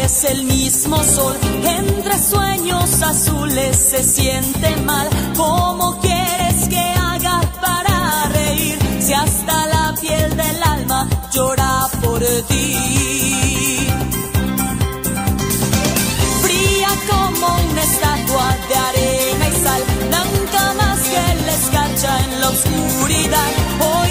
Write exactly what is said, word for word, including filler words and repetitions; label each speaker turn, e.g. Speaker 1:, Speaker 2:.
Speaker 1: es el mismo sol, entre sueños azules se siente mal. ¿Cómo quieres que haga para reír si hasta la piel del alma llora por ti? Fría como una estatua de arena y sal, blanca más que la escarcha en la oscuridad. Hoy